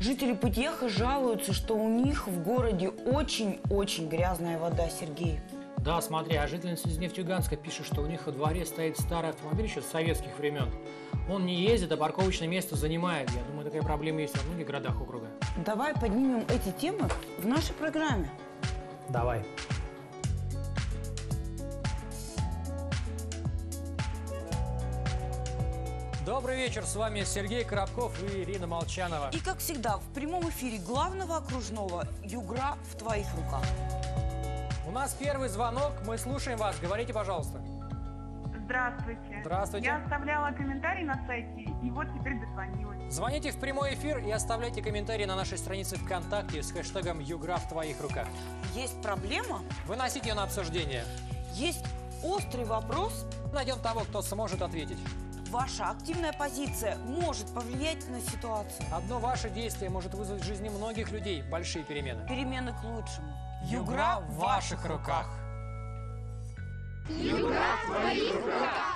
Жители Пытьяха жалуются, что у них в городе очень-очень грязная вода, Сергей. Да, смотри, а жительница из Нефтьюганска пишет, что у них во дворе стоит старый автомобиль еще с советских времен. Он не ездит, а парковочное место занимает. Я думаю, такая проблема есть во многих городах округа. Давай поднимем эти темы в нашей программе. Давай. Добрый вечер, с вами Сергей Коробков и Ирина Молчанова. И как всегда, в прямом эфире главного окружного «Югра в твоих руках». У нас первый звонок, мы слушаем вас, говорите, пожалуйста. Здравствуйте. Здравствуйте. Я оставляла комментарий на сайте, и вот теперь дозвонилась. Звоните в прямой эфир и оставляйте комментарии на нашей странице ВКонтакте с хэштегом «Югра в твоих руках». Есть проблема? Выносите ее на обсуждение. Есть острый вопрос? Найдем того, кто сможет ответить. Ваша активная позиция может повлиять на ситуацию. Одно ваше действие может вызвать в жизни многих людей большие перемены. Перемены к лучшему. Югра в ваших руках. Югра в твоих руках.